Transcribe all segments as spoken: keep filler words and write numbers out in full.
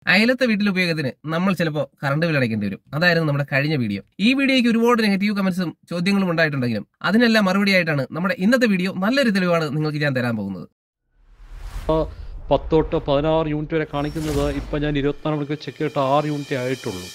അയലത്തെ വീട്ടിൽ ഉപയോഗത്തിന് നമ്മൾ ചിലപ്പോൾ കറണ്ട് ബിൽ അടയ്ക്കേണ്ടി വരും. അതായിരുന്നു നമ്മുടെ കഴിഞ്ഞ വീഡിയോ. ഈ വീഡിയോയ്ക്ക് ഒരുപാട് നെഗറ്റീവ് കമന്റ്സും ചോദ്യങ്ങളും ഉണ്ടായിട്ടുണ്ടെങ്കിലും അതിനെല്ലാം മറുപടിയായിട്ടാണ് നമ്മുടെ ഇന്നത്തെ വീഡിയോ. നല്ലൊരു തെളിവാണ് നിങ്ങൾക്ക് ഞാൻ തരാൻ പോകുന്നത്. പത്ത് തൊട്ട് പതിനാറ് യൂണിറ്റ് വരെ കാണിക്കുന്നത് ഇപ്പം ഞാൻ ഇരുപത്തിനാല് മണിക്കൂർ ചെക്ക് ചെയ്തിട്ട് ആറ് യൂണിറ്റ് ആയിട്ടുള്ളൂ.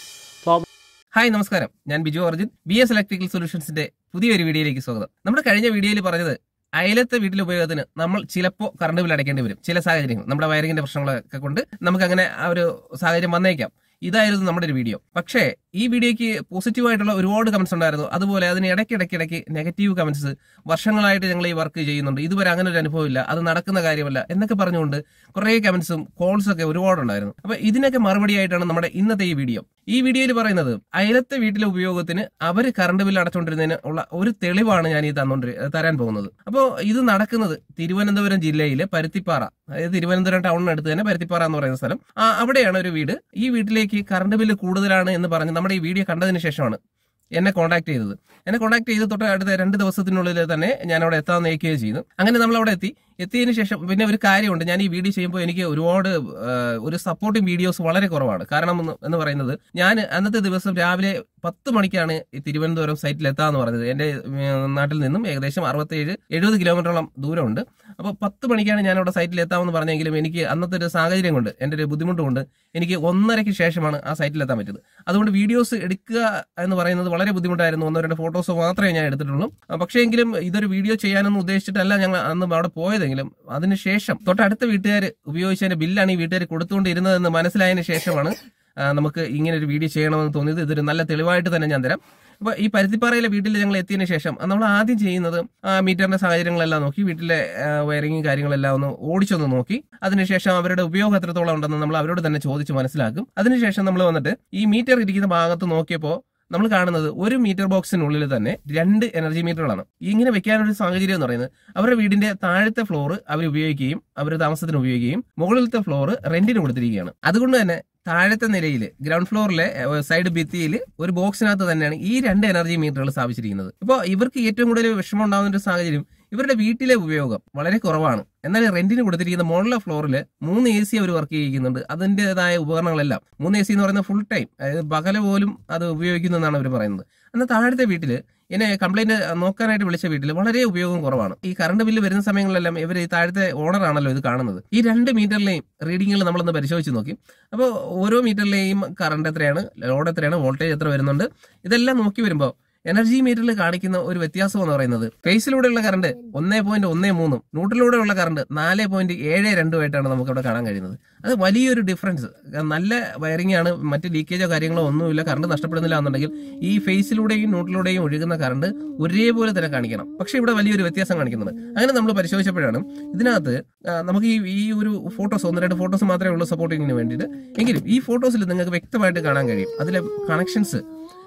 ഹായ്, നമസ്കാരം. ഞാൻ ബിജുവർജുൻ, ബി എസ് ഇലക്ട്രിക്കൽ സൊല്യൂഷൻസിന്റെ പുതിയൊരു വീഡിയോയിലേക്ക് സ്വാഗതം. നമ്മുടെ കഴിഞ്ഞ വീഡിയോയിൽ പറഞ്ഞത് അയലത്തെ വീട്ടിലെ ഉപയോഗത്തിന് നമ്മൾ ചിലപ്പോൾ കറണ്ട് ബിൽ അടയ്ക്കേണ്ടി വരും. ചില സാഹചര്യങ്ങൾ നമ്മുടെ വയറിങ്ങിന്റെ പ്രശ്നങ്ങളൊക്കെ കൊണ്ട് നമുക്ക് അങ്ങനെ ആ ഒരു സാഹചര്യം വന്നേക്കാം. ഇതായിരുന്നു നമ്മുടെ ഒരു വീഡിയോ. പക്ഷേ ഈ വീഡിയോയ്ക്ക് പോസിറ്റീവായിട്ടുള്ള ഒരുപാട് കമന്റ്സ് ഉണ്ടായിരുന്നു. അതുപോലെ അതിന് ഇടയ്ക്കിടയ്ക്കിടയ്ക്ക് നെഗറ്റീവ് കമന്റ്സ്, വർഷങ്ങളായിട്ട് ഞങ്ങൾ ഈ വർക്ക് ചെയ്യുന്നുണ്ട്, ഇതുവരെ അങ്ങനെ ഒരു അനുഭവം ഇല്ല, അത് നടക്കുന്ന കാര്യമല്ല എന്നൊക്കെ പറഞ്ഞുകൊണ്ട് കുറേ കമന്റ്സും കോൾസും ഒക്കെ ഒരുപാടുണ്ടായിരുന്നു. അപ്പൊ ഇതിനൊക്കെ മറുപടിയായിട്ടാണ് നമ്മുടെ ഇന്നത്തെ ഈ വീഡിയോ. ഈ വീഡിയോയിൽ പറയുന്നത് അയലത്തെ വീട്ടിലെ ഉപയോഗത്തിന് അവർ കറണ്ട് ബില്ല് അടച്ചുകൊണ്ടിരുന്നതിന് ഉള്ള ഒരു തെളിവാണ് ഞാൻ ഈ തന്നോണ്ട് തരാൻ പോകുന്നത്. അപ്പോൾ ഇത് നടക്കുന്നത് തിരുവനന്തപുരം ജില്ലയിലെ പരുത്തിപ്പാറ, അതായത് തിരുവനന്തപുരം ടൗണിനടുത്ത് തന്നെ പരുത്തിപ്പാറ എന്ന് പറയുന്ന സ്ഥലം. അവിടെയാണ് ഒരു വീട്. ഈ വീട്ടിലേക്ക് കറണ്ട് ബില്ല് കൂടുതലാണ് എന്ന് പറഞ്ഞ് നമ്മുടെ ഈ വീഡിയോ കണ്ടതിന് ശേഷമാണ് എന്നെ കോൺടാക്ട് ചെയ്തത്. എന്നെ കോൺടാക്ട് ചെയ്ത് തൊട്ട് അടുത്ത രണ്ട് ദിവസത്തിനുള്ളിൽ തന്നെ ഞാൻ അവിടെ എത്താൻ നയിക്കുകയും ചെയ്തു. അങ്ങനെ നമ്മൾ അവിടെ എത്തി. എത്തിയതിനു ശേഷം പിന്നെ ഒരു കാര്യമുണ്ട്, ഞാൻ ഈ വീഡിയോ ചെയ്യുമ്പോൾ എനിക്ക് ഒരുപാട് ഒരു സപ്പോർട്ടിങ് വീഡിയോസ് വളരെ കുറവാണ്. കാരണം എന്ന് പറയുന്നത്, ഞാൻ അന്നത്തെ ദിവസം രാവിലെ പത്ത് മണിക്കാണ് ഈ തിരുവനന്തപുരം സൈറ്റിൽ എത്താന്ന് പറഞ്ഞത്. എന്റെ നാട്ടിൽ നിന്നും ഏകദേശം അറുപത്തേഴ് എഴുപത് കിലോമീറ്ററോളം ദൂരമുണ്ട്. അപ്പോൾ പത്ത് മണിക്കാണ് ഞാൻ അവിടെ സൈറ്റിൽ എത്താമെന്ന് പറഞ്ഞെങ്കിലും എനിക്ക് അന്നത്തെ ഒരു സാഹചര്യം കൊണ്ട്, എൻ്റെ ഒരു ബുദ്ധിമുട്ട് കൊണ്ട് എനിക്ക് ഒന്നരയ്ക്ക് ശേഷമാണ് ആ സൈറ്റിൽ എത്താൻ പറ്റിയത്. അതുകൊണ്ട് വീഡിയോസ് എടുക്കുക എന്ന് പറയുന്നത് വളരെ ബുദ്ധിമുട്ടായിരുന്നു. ഒന്നോ രണ്ട് ഫോട്ടോസ് മാത്രമേ ഞാൻ എടുത്തിട്ടുള്ളൂ. പക്ഷേ എങ്കിലും ഇതൊരു വീഡിയോ ചെയ്യാനൊന്നും ഉദ്ദേശിച്ചിട്ടല്ല ഞങ്ങൾ അന്ന് അവിടെ പോയതെങ്കിലും അതിനുശേഷം തൊട്ടടുത്ത വീട്ടുകാർ ഉപയോഗിച്ചതിന്റെ ബില്ലാണ് ഈ വീട്ടുകാർ കൊടുത്തുകൊണ്ടിരുന്നതെന്ന് മനസ്സിലായതിനു ശേഷമാണ് നമുക്ക് ഇങ്ങനെ ഒരു വീഡിയോ ചെയ്യണമെന്ന് തോന്നിയത്. ഇതൊരു നല്ല തെളിവായിട്ട് തന്നെ ഞാൻ തരാം. അപ്പൊ ഈ പരുത്തിപ്പാറയിലെ വീട്ടിൽ ഞങ്ങൾ എത്തിയതിനു ശേഷം നമ്മൾ ആദ്യം ചെയ്യുന്നത് മീറ്ററിന്റെ സാഹചര്യങ്ങളെല്ലാം നോക്കി, വീട്ടിലെ വയറിങ്ങും കാര്യങ്ങളെല്ലാം ഒന്ന് ഓടിച്ചൊന്ന് നോക്കി, അതിനുശേഷം അവരുടെ ഉപയോഗം എത്രത്തോളം ഉണ്ടെന്ന് നമ്മൾ അവരോട് തന്നെ ചോദിച്ച് മനസ്സിലാക്കും. അതിനുശേഷം നമ്മൾ വന്നിട്ട് ഈ മീറ്റർ ഇരിക്കുന്ന ഭാഗത്ത് നോക്കിയപ്പോൾ നമ്മൾ കാണുന്നത് ഒരു മീറ്റർ ബോക്സിനുള്ളിൽ തന്നെ രണ്ട് എനർജി മീറ്ററുകളാണ്. ഇങ്ങനെ വെക്കാനൊരു സാഹചര്യം എന്ന് പറയുന്നത്, അവരുടെ വീടിന്റെ താഴത്തെ ഫ്ലോർ അവർ ഉപയോഗിക്കുകയും അവർ താമസത്തിന് ഉപയോഗിക്കുകയും മുകളിലത്തെ ഫ്ലോർ റെന്റിന് കൊടുത്തിരിക്കുകയാണ്. അതുകൊണ്ട് തന്നെ താഴത്തെ നിലയിൽ ഗ്രൗണ്ട് ഫ്ലോറിലെ സൈഡ് ഭിത്തിയിൽ ഒരു ബോക്സിനകത്ത് തന്നെയാണ് ഈ രണ്ട് എനർജി മീറ്ററുകൾ സ്ഥാപിച്ചിരിക്കുന്നത്. ഇപ്പോൾ ഇവർക്ക് ഏറ്റവും കൂടുതൽ വിഷമം ഉണ്ടാകുന്ന ഒരു സാഹചര്യം, ഇവരുടെ വീട്ടിലെ ഉപയോഗം വളരെ കുറവാണ്. എന്നാൽ റെന്റിന് കൊടുത്തിരിക്കുന്ന മുകളിലെ ഫ്ലോറിൽ മൂന്ന് എ സി അവർ വർക്ക് ചെയ്യിക്കുന്നുണ്ട്. അതിൻ്റെതായ ഉപകരണങ്ങളെല്ലാം മൂന്ന് എ സി എന്ന് പറയുന്നത് ഫുൾ ടൈം, അതായത് പകല് പോലും അത് ഉപയോഗിക്കുന്നതെന്നാണ് അവർ പറയുന്നത്. എന്നാൽ താഴത്തെ വീട്ടിൽ എന്നെ കംപ്ലൈന്റ് നോക്കാനായിട്ട് വിളിച്ച വീട്ടിൽ വളരെ ഉപയോഗം കുറവാണ്. ഈ കറണ്ട് ബില്ല് വരുന്ന സമയങ്ങളിലെല്ലാം ഇവർ ഈ താഴത്തെ ഓണറാണല്ലോ ഇത് കാണുന്നത്. ഈ രണ്ട് മീറ്ററിലെയും റീഡിങ്ങുകൾ നമ്മളൊന്ന് പരിശോധിച്ച് നോക്കി. അപ്പോൾ ഓരോ മീറ്ററിലെയും കറണ്ട് എത്രയാണ്, ലോഡ് എത്രയാണ്, വോൾട്ടേജ് എത്ര വരുന്നുണ്ട്, ഇതെല്ലാം നോക്കി വരുമ്പോൾ എനർജി മീറ്ററിൽ കാണിക്കുന്ന ഒരു വ്യത്യാസം എന്ന് പറയുന്നത്, ഫേസിലൂടെയുള്ള കറണ്ട് ഒന്നേ പോയിന്റ് ഒന്നേ മൂന്നും ന്യൂട്രലിലൂടെയുള്ള കറണ്ട് നാല് പോയിന്റ് ഏഴ് രണ്ടുമായിട്ടാണ് നമുക്ക് അവിടെ കാണാൻ കഴിയുന്നത്. അത് വലിയൊരു ഡിഫറൻസ്. നല്ല വയറിംഗ് ആണ്, മറ്റ് ലീക്കേജോ കാര്യങ്ങളോ ഒന്നുമില്ല, കറണ്ട് നഷ്ടപ്പെടുന്നില്ല എന്നുണ്ടെങ്കിൽ ഈ ഫേസിലൂടെയും ന്യൂട്രലിലൂടെയും ഒഴുകുന്ന കറണ്ട് ഒരേപോലെ തന്നെ കാണിക്കണം. പക്ഷെ ഇവിടെ വലിയൊരു വ്യത്യാസം കാണിക്കുന്നുണ്ട്. അങ്ങനെ നമ്മൾ പരിശോധിച്ചപ്പോഴാണ് ഇതിനകത്ത് നമുക്ക് ഈ ഈ ഒരു ഫോട്ടോസ്, ഒന്ന് രണ്ട് ഫോട്ടോസ് മാത്രമേ ഉള്ളൂ സപ്പോർട്ടിങ്ങിന് വേണ്ടിയിട്ട്. എങ്കിലും ഈ ഫോട്ടോസിൽ നിങ്ങൾക്ക് വ്യക്തമായിട്ട് കാണാൻ കഴിയും അതിലെ കണക്ഷൻസ്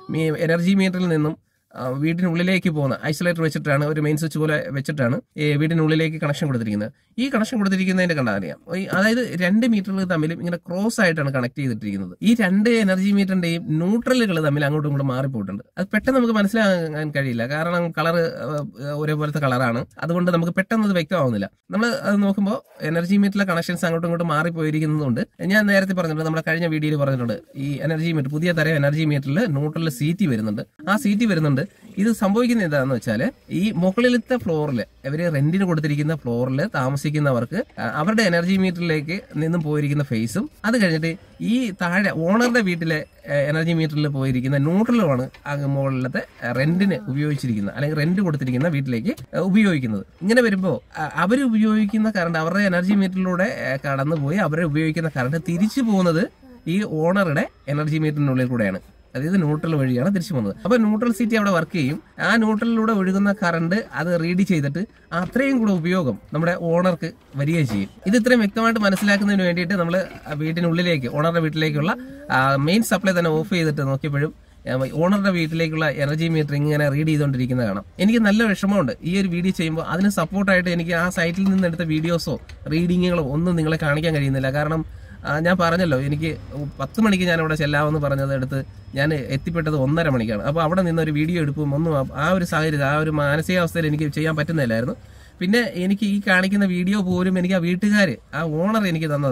എനർജി മീറ്ററിൽ നിന്നും വീടിനുള്ളിലേക്ക് പോകുന്ന ഐസൊലേറ്റർ വെച്ചിട്ടാണ്, ഒരു മെയിൻ സ്വിച്ച് പോലെ വെച്ചിട്ടാണ് വീടിനുള്ളിലേക്ക് കണക്ഷൻ കൊടുത്തിരിക്കുന്നത്. ഈ കണക്ഷൻ കൊടുത്തിരിക്കുന്നതിന്റെ കണ്ടാൽ അറിയാം, അതായത് രണ്ട് മീറ്ററുകൾ തമ്മിലും ഇങ്ങനെ ക്രോസ് ആയിട്ടാണ് കണക്ട് ചെയ്തിട്ടിരിക്കുന്നത്. ഈ രണ്ട് എനർജി മീറ്ററിന്റെയും ന്യൂട്രലുകൾ തമ്മിൽ അങ്ങോട്ടും ഇങ്ങോട്ടും മാറിപ്പോയിട്ടുണ്ട്. അത് പെട്ടെന്ന് നമുക്ക് മനസ്സിലാകാൻ കഴിയില്ല, കാരണം കളർ ഒരേപോലത്തെ കളറാണ്. അതുകൊണ്ട് നമുക്ക് പെട്ടെന്ന് അത് വ്യക്തമാവുന്നില്ല. നമ്മൾ അത് നോക്കുമ്പോൾ എനർജി മീറ്ററിലെ കണക്ഷൻസ് അങ്ങോട്ടും ഇങ്ങോട്ടും മാറിപ്പോയിരിക്കുന്നതുകൊണ്ട്, ഞാൻ നേരത്തെ പറഞ്ഞിട്ടുണ്ട്, നമ്മുടെ കഴിഞ്ഞ വീഡിയോയിൽ പറഞ്ഞിട്ടുണ്ട്, ഈ എനർജി മീറ്റർ, പുതിയ തരം എനർജി മീറ്ററിൽ ന്യൂട്രലിൽ സീറ്റി വരുന്നുണ്ട്. ആ സീറ്റി വരുന്നുണ്ട് ഇത് സംഭവിക്കുന്നത് എന്താണെന്ന് വെച്ചാൽ, ഈ മുകളിലത്തെ ഫ്ലോറിൽ ഇവര് റെന്റിന് കൊടുത്തിരിക്കുന്ന ഫ്ലോറിൽ താമസിക്കുന്നവർക്ക് അവരുടെ എനർജി മീറ്ററിലേക്ക് നിന്നും പോയിരിക്കുന്ന ഫേസും, അത് കഴിഞ്ഞിട്ട് ഈ താഴെ ഓണറുടെ വീട്ടിലെ എനർജി മീറ്ററിൽ പോയിരിക്കുന്ന ന്യൂട്രലുമാണ് മുകളിലത്തെ റെന്റിന് ഉപയോഗിച്ചിരിക്കുന്നത്, അല്ലെങ്കിൽ റെന്റ് കൊടുത്തിരിക്കുന്ന വീട്ടിലേക്ക് ഉപയോഗിക്കുന്നത്. ഇങ്ങനെ വരുമ്പോൾ അവർ ഉപയോഗിക്കുന്ന കറണ്ട് അവരുടെ എനർജി മീറ്ററിലൂടെ കടന്നുപോയി അവരെ ഉപയോഗിക്കുന്ന കറണ്ട് തിരിച്ചു പോകുന്നത് ഈ ഓണറുടെ എനർജി മീറ്ററിനുള്ളിൽ കൂടെയാണ്, അതായത് ന്യൂട്രൽ വഴിയാണ് തിരിച്ചു പോകുന്നത്. അപ്പൊ ന്യൂട്രൽ സീറ്റി അവിടെ വർക്ക് ചെയ്യും. ആ ന്യൂട്രലിലൂടെ ഒഴുകുന്ന കറണ്ട് അത് റീഡ് ചെയ്തിട്ട് അത്രയും കൂടെ ഉപയോഗം നമ്മുടെ ഓണർക്ക് വരികയും ചെയ്യും. ഇത് ഇത്രയും വ്യക്തമായിട്ട് മനസ്സിലാക്കുന്നതിന് വേണ്ടിയിട്ട് നമ്മൾ വീട്ടിനുള്ളിലേക്ക്, ഓണറുടെ വീട്ടിലേക്കുള്ള മെയിൻ സപ്ലൈ തന്നെ ഓഫ് ചെയ്തിട്ട് നോക്കിയപ്പോഴും ഓണറുടെ വീട്ടിലേക്കുള്ള എനർജി മീറ്റർ ഇങ്ങനെ റീഡ് ചെയ്തുകൊണ്ടിരിക്കുന്നത് കാണാം. എനിക്ക് നല്ല വിഷമമുണ്ട് ഈ ഒരു വീഡിയോ ചെയ്യുമ്പോൾ. അതിന് സപ്പോർട്ടായിട്ട് എനിക്ക് ആ സൈറ്റിൽ നിന്ന് എടുത്ത വീഡിയോസോ റീഡിങ്ങുകളോ ഒന്നും നിങ്ങളെ കാണിക്കാൻ കഴിയുന്നില്ല. കാരണം ഞാൻ പറഞ്ഞല്ലോ, എനിക്ക് പത്ത് മണിക്ക് ഞാൻ അവിടെ ചെല്ലാമെന്ന് പറഞ്ഞത് എടുത്ത് ഞാൻ എത്തിപ്പെട്ടത് ഒന്നര മണിക്കാണ്. അപ്പോൾ അവിടെ നിന്നൊരു വീഡിയോ എടുക്കും ഒന്നും ആ ഒരു സാഹചര്യം, ആ ഒരു മാനസികാവസ്ഥയിൽ എനിക്ക് ചെയ്യാൻ പറ്റുന്നില്ലായിരുന്നു. പിന്നെ എനിക്ക് ഈ കാണിക്കുന്ന വീഡിയോ പോലും എനിക്ക് ആ വീട്ടുകാർ, ആ ഓണർ എനിക്ക് തന്നതാണ്.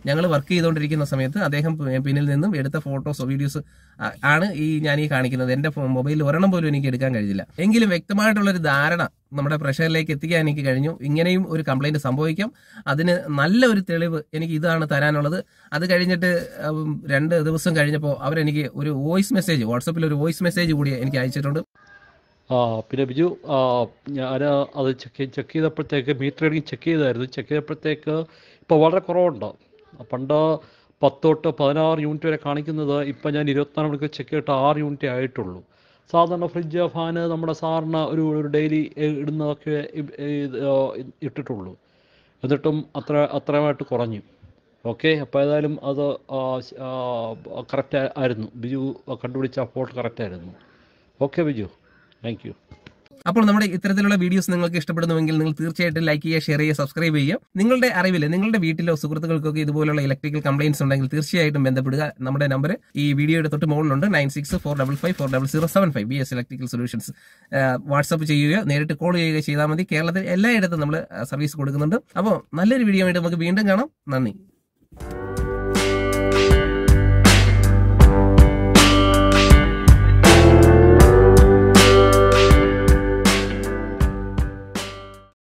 ഞങ്ങൾ വർക്ക് ചെയ്തുകൊണ്ടിരിക്കുന്ന സമയത്ത് അദ്ദേഹം പിന്നിൽ നിന്നും എടുത്ത ഫോട്ടോസോ വീഡിയോസ് ആണ് ഈ ഞാൻ ഈ കാണിക്കുന്നത്. എന്റെ മൊബൈലിൽ ഒരെണ്ണം പോലും എനിക്ക് എടുക്കാൻ കഴിഞ്ഞില്ല. എങ്കിലും വ്യക്തമായിട്ടുള്ളൊരു ധാരണ നമ്മുടെ പ്രഷറിലേക്ക് എത്തിക്കാൻ എനിക്ക് കഴിഞ്ഞു. ഇങ്ങനെയും ഒരു കംപ്ലൈന്റ് സംഭവിക്കാം. അതിന് നല്ല ഒരു തെളിവ് എനിക്ക് ഇതാണ് തരാനുള്ളത്. അത് കഴിഞ്ഞിട്ട് രണ്ട് ദിവസം കഴിഞ്ഞപ്പോൾ അവരെനിക്ക് ഒരു വോയിസ് മെസ്സേജ്, വാട്സപ്പിൽ ഒരു വോയിസ് മെസ്സേജ് കൂടി എനിക്ക് അയച്ചിട്ടുണ്ട്. ആ പിന്നെ ബിജു, ഞാൻ അത് ചെക്ക് ചെക്ക് ചെയ്തപ്പോഴത്തേക്ക് മീറ്റർ റീഡിങ് ചെക്ക് ചെയ്തായിരുന്നു. ചെക്ക് ചെയ്തപ്പോഴത്തേക്ക് ഇപ്പോൾ വളരെ കുറവുണ്ട്. പണ്ട് പത്ത് തൊട്ട് പതിനാറ് യൂണിറ്റ് വരെ കാണിക്കുന്നത് ഇപ്പം ഞാൻ ഇരുപത്തിനാല് മണിക്കൂർ ചെക്ക് ചെയ്തിട്ട് ആറ് യൂണിറ്റേ ആയിട്ടുള്ളൂ. സാധാരണ ഫ്രിഡ്ജ്, ഫാന് നമ്മുടെ സാറിന് ഒരു ഒരു ഡെയിലി ഇടുന്നതൊക്കെ ഇട്ടിട്ടുള്ളൂ. എന്നിട്ടും അത്ര അത്രയുമായിട്ട് കുറഞ്ഞു. ഓക്കെ, അപ്പോൾ ഏതായാലും അത് കറക്റ്റ് ആയിരുന്നു. ബിജു കണ്ടുപിടിച്ച ഫോൾട്ട് കറക്റ്റായിരുന്നു. Okay Biju, thank you. അപ്പോൾ നമ്മുടെ ഇത്തരത്തിലുള്ള വീഡിയോസ് നിങ്ങൾക്ക് ഇഷ്ടപ്പെടുന്നുവെങ്കിൽ നിങ്ങൾ തീർച്ചയായിട്ടും ലൈക്ക് ചെയ്യുക, ഷെയർ ചെയ്യുക, സബ്സ്ക്രൈബ് ചെയ്യുക. നിങ്ങളുടെ അറിവിൽ നിങ്ങളുടെ വീട്ടിലോ സുഹൃത്തുക്കൾക്കൊക്കെ ഇതുപോലുള്ള ഇലക്ട്രിക്കൽ കംപ്ലയിൻസ് ഉണ്ടെങ്കിൽ തീർച്ചയായിട്ടും ബന്ധപ്പെടുക. നമ്മുടെ നമ്പർ ഈ വീഡിയോയുടെ തൊട്ട് മുകളിലുണ്ട്, nine six four double five four double zero seven five B S electrical solutions. WhatsApp ചെയ്യുകയോ നേരിട്ട് കോൾ ചെയ്യുകയോ ചെയ്താൽ മതി. കേരളത്തിൽ എല്ലായിടത്തും നമ്മൾ സർവീസ് കൊടുക്കുന്നുണ്ട്. അപ്പോൾ നല്ലൊരു വീഡിയോ ആയിട്ട് നമുക്ക് വീണ്ടും കാണാം. നന്ദി.